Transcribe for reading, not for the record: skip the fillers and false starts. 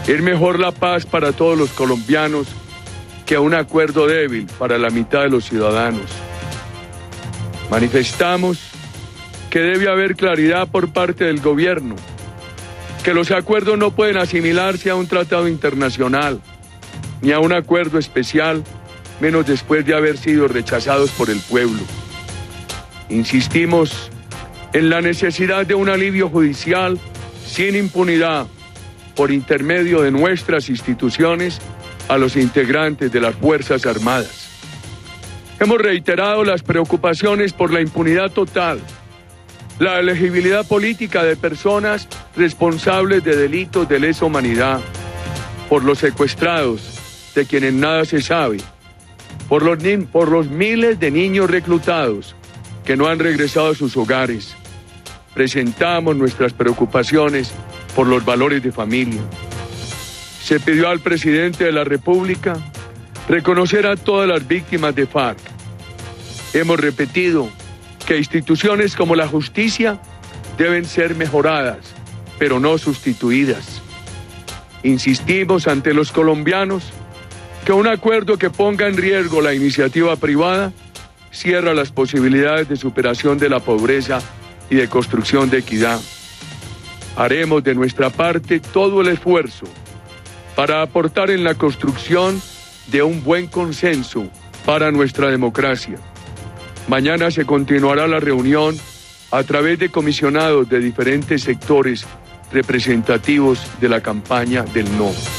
Es mejor la paz para todos los colombianos que un acuerdo débil para la mitad de los ciudadanos. Manifestamos que debe haber claridad por parte del gobierno, que los acuerdos no pueden asimilarse a un tratado internacional, ni a un acuerdo especial, menos después de haber sido rechazados por el pueblo. Insistimos en la necesidad de un alivio judicial sin impunidad por intermedio de nuestras instituciones a los integrantes de las Fuerzas Armadas. Hemos reiterado las preocupaciones por la impunidad total, la elegibilidad política de personas responsables de delitos de lesa humanidad, por los secuestrados, de quienes nada se sabe, por los miles de niños reclutados que no han regresado a sus hogares. Presentamos nuestras preocupaciones por los valores de familia. Se pidió al presidente de la República reconocer a todas las víctimas de FARC. Hemos repetido que instituciones como la justicia deben ser mejoradas, pero no sustituidas. Insistimos ante los colombianos que un acuerdo que ponga en riesgo la iniciativa privada cierra las posibilidades de superación de la pobreza y de construcción de equidad. Haremos de nuestra parte todo el esfuerzo para aportar en la construcción de un buen consenso para nuestra democracia. Mañana se continuará la reunión a través de comisionados de diferentes sectores representativos de la campaña del no.